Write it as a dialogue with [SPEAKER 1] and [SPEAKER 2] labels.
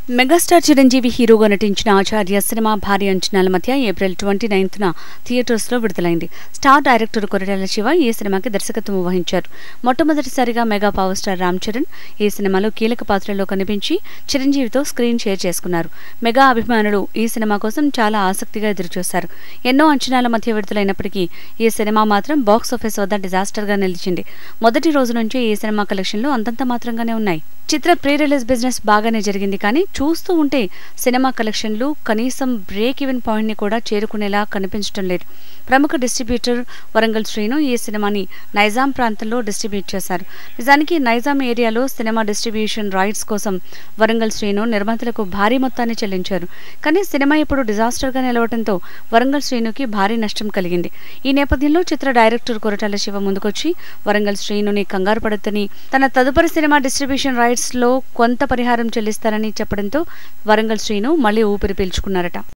[SPEAKER 1] Megastar Chiranjeevi హీరోగా నటించిన ఆచార్య cinema భారీ అంచనాల మధ్య ఏప్రిల్ 29న థియేటర్స్లో విడుదలైంది. స్టార్ డైరెక్టర్ కొరటాల శివ ఈ సినిమాకి దర్శకత్వం వహించారు. మొట్టమొదటిసారిగా mega power star Ram Charan ఈ సినిమాలో కీలక పాత్రలో కనిపించి చిరంజీవితో స్క్రీన్ షేర్ చేసుకున్నారు. మెగా అభిమానులు ఈ సినిమా కోసం చాలా ఆసక్తిగా ఎదురుచూశారు. ఎన్నో అంచనాల మధ్య విడుదలైనప్పటికీ ఈ సినిమా మాత్రం బాక్సాఫీస్ వద్ద డిజాస్టర్గా నిలిచింది. మొదటి రోజు నుంచే ఈ సినిమా కలెక్షన్లు అంతంత మాత్రంగానే ఉన్నాయి. చిత్ర ప్రీ రిలీజ్ బిజినెస్ బాగానే జరిగింది, కానీ చూస్తూ ఉంటే సినిమా కలెక్షన్లు కనీసం బ్రేక్ ఈవెన్ పాయింట్ ని కూడా చేరుకునేలా కనిపించడం లేదు. ప్రముఖ డిస్ట్రిబ్యూటర్ వరంగల్ శ్రీను ఈ సినిమాని నైజాం ప్రాంతంలో డిస్ట్రిబ్యూట్ చేశారు. నిజానికి నైజాం ఏరియాలో సినిమా డిస్ట్రిబ్యూషన్ రైట్స్ కోసం వరంగల్ శ్రీను నిర్మాతలకు భారీ మొత్తాన్ని చెల్లించారు. కానీ సినిమా ఇప్పుడు డిజాస్టర్గా నిలవడంతో వరంగల్ శ్రీనుకి భారీ నష్టం కలిగింది. ఈ నేపథ్యంలో చిత్ర డైరెక్టర్ కొరటాల శివ ముందుకొచ్చి వరంగల్ శ్రీనుని కంగారు పడొద్దని, తన తదుపరి సినిమా డిస్ట్రిబ్యూషన్ రైట్స్ లో కొంత పరిహారం చెల్లిస్తారని చెప్పడంతో వరంగల్ శ్రీను మళ్లీ ఊపిరి పీల్చుకున్నారట.